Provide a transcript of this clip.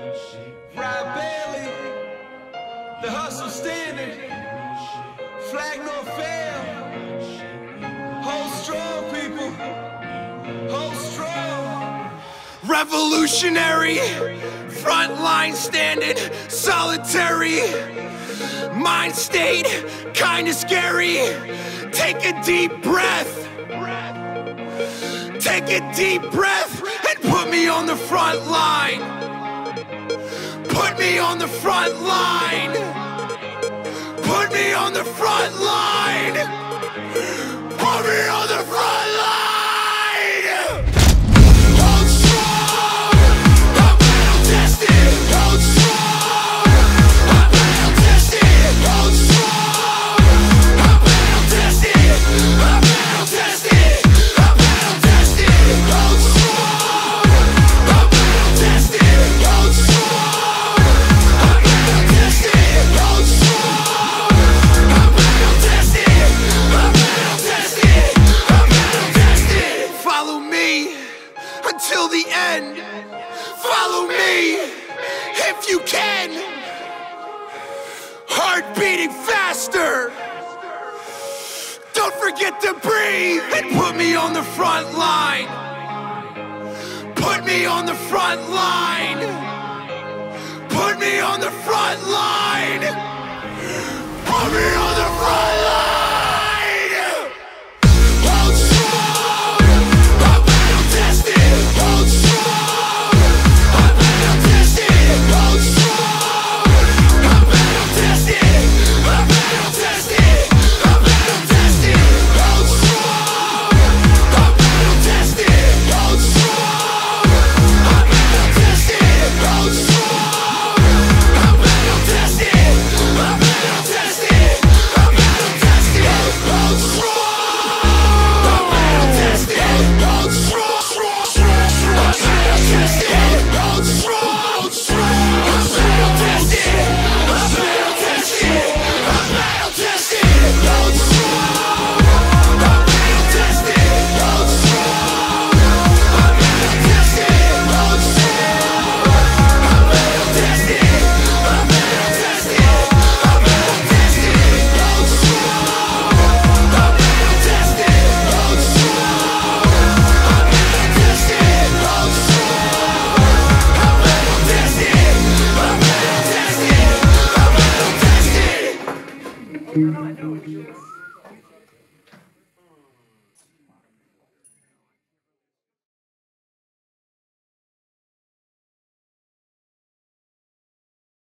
Ride Bailey, the hustle standing, flag no fail, hold strong people, hold strong. Revolutionary, front line standing, solitary, mind state, kinda scary. Take a deep breath, take a deep breath, and put me on the front line. Put me on the front line. Put me on the front line. Put me on the front line. Hold strong. I'm battle tested. Hold strong. I'm battle tested. Hold strong. I'm battle tested. I'm battle tested. I'm battle tested. Hold strong. I'm battle tested. Hold strong. I'm battle tested. Hold strong. I'm battle tested. I'm battle tested. I'm battle tested. Follow me until the end. Follow me if you can. Heart beating faster. Don't forget to breathe and put me on the front line. Put me on the front line. Put me on the front line. Put me on the front line. Hold strong. I'm battle tested. Hold strong. I'm battle tested. Hold strong. I'm battle tested. I'm battle tested. I'm battle tested. Hold strong. I'm battle tested. Hold strong. I'm battle tested. Hold strong. I'm battle tested. I'm battle tested. I'm battle tested. Hold strong. I'm battle tested. Hold strong. I'm battle tested. Hold strong.